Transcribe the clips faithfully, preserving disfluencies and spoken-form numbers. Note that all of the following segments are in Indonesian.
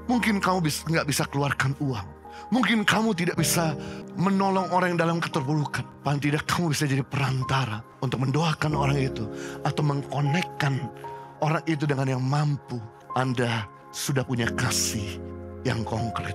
Mungkin kamu bis, nggak bisa keluarkan uang. Mungkin kamu tidak bisa menolong orang yang dalam keterpurukan. Paling tidak kamu bisa jadi perantara untuk mendoakan orang itu. Atau mengkonekkan orang itu dengan yang mampu. Anda sudah punya kasih yang konkret.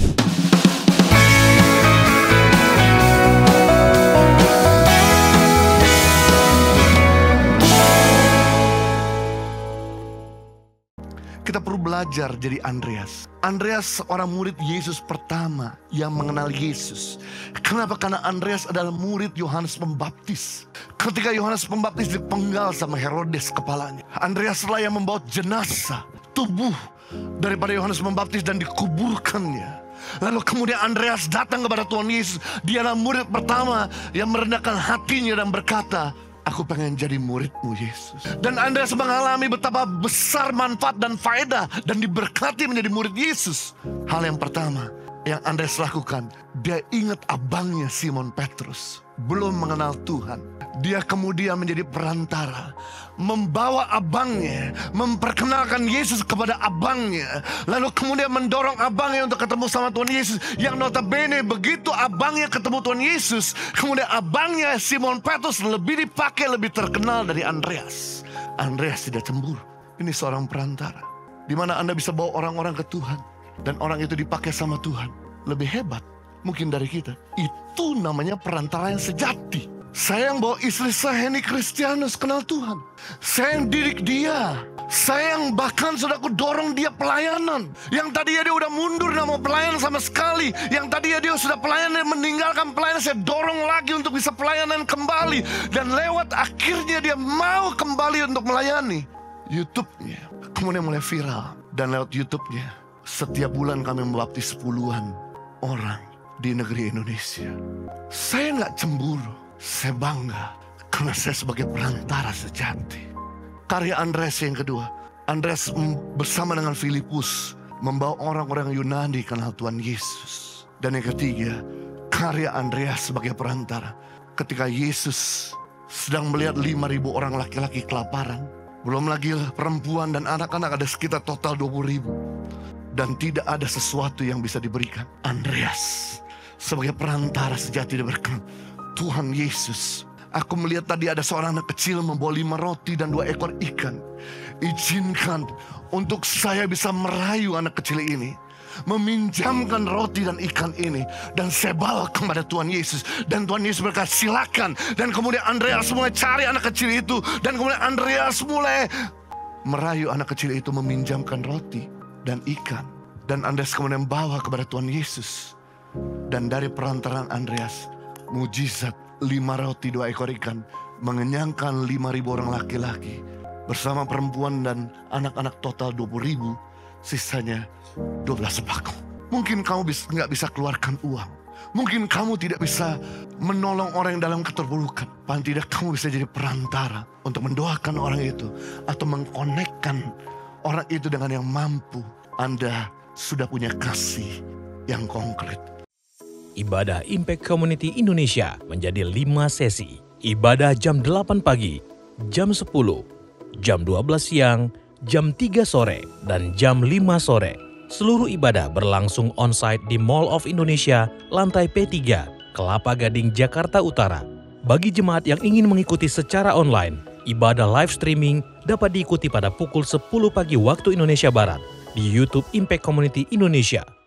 Kita perlu belajar jadi Andreas. Andreas seorang murid Yesus pertama yang mengenal Yesus. Kenapa? Karena Andreas adalah murid Yohanes Pembaptis. Ketika Yohanes Pembaptis dipenggal sama Herodes kepalanya, Andreas lah yang membawa jenazah, tubuh daripada Yohanes Pembaptis dan dikuburkannya. Lalu kemudian Andreas datang kepada Tuhan Yesus. Dia adalah murid pertama yang merendahkan hatinya dan berkata, aku pengen jadi muridmu Yesus. Dan Andreas mengalami betapa besar manfaat dan faedah dan diberkati menjadi murid Yesus. Hal yang pertama yang Andreas lakukan, dia ingat abangnya Simon Petrus belum mengenal Tuhan. Dia kemudian menjadi perantara, membawa abangnya, memperkenalkan Yesus kepada abangnya. Lalu kemudian mendorong abangnya untuk ketemu sama Tuhan Yesus. Yang notabene begitu abangnya ketemu Tuhan Yesus, kemudian abangnya Simon Petrus lebih dipakai, lebih terkenal dari Andreas. Andreas tidak cemburu. Ini seorang perantara, di mana Anda bisa bawa orang-orang ke Tuhan, dan orang itu dipakai sama Tuhan. Lebih hebat mungkin dari kita. Itu namanya perantara yang sejati. Saya yang bawa istri saya ini Kristianus kenal Tuhan. Saya yang didik dia. Saya yang bahkan saudaraku dorong dia pelayanan. Yang tadinya dia udah mundur, gak mau pelayanan sama sekali. Yang tadinya dia sudah pelayanan, meninggalkan pelayanan. Saya dorong lagi untuk bisa pelayanan kembali. Dan lewat akhirnya dia mau kembali untuk melayani. YouTube-nya kemudian mulai viral. Dan lewat YouTube-nya setiap bulan kami membaptis puluhan orang di negeri Indonesia. Saya gak cemburu. Saya bangga karena saya sebagai perantara sejati. Karya Andreas yang kedua, Andreas bersama dengan Filipus membawa orang-orang Yunani kenal Tuhan Yesus. Dan yang ketiga, karya Andreas sebagai perantara. Ketika Yesus sedang melihat lima ribu orang laki-laki kelaparan, belum lagi perempuan dan anak-anak, ada sekitar total dua puluh ribu. Dan tidak ada sesuatu yang bisa diberikan. Andreas sebagai perantara sejati dia berkata, Tuhan Yesus, aku melihat tadi ada seorang anak kecil membawa lima roti dan dua ekor ikan. Izinkan untuk saya bisa merayu anak kecil ini, meminjamkan roti dan ikan ini, dan saya bawa kepada Tuhan Yesus. Dan Tuhan Yesus berkata, silakan. Dan kemudian Andreas mulai cari anak kecil itu. Dan kemudian Andreas mulai merayu anak kecil itu meminjamkan roti dan ikan. Dan Andreas kemudian bawa kepada Tuhan Yesus. Dan dari perantaraan Andreas, mujizat lima roti dua ekor ikan mengenyangkan lima ribu orang laki-laki. Bersama perempuan dan anak-anak total dua puluh ribu. Sisanya dua belas sembako. Mungkin kamu bis, gak bisa keluarkan uang. Mungkin kamu tidak bisa menolong orang yang dalam keterpurukan. Paling tidak kamu bisa jadi perantara untuk mendoakan orang itu. Atau mengkonekkan orang itu dengan yang mampu. Anda sudah punya kasih yang konkret. Ibadah Impact Community Indonesia menjadi lima sesi. Ibadah jam delapan pagi, jam sepuluh, jam dua belas siang, jam tiga sore, dan jam lima sore. Seluruh ibadah berlangsung on-site di Mall of Indonesia, lantai P tiga, Kelapa Gading, Jakarta Utara. Bagi jemaat yang ingin mengikuti secara online, ibadah live streaming dapat diikuti pada pukul sepuluh pagi waktu Indonesia Barat di YouTube Impact Community Indonesia.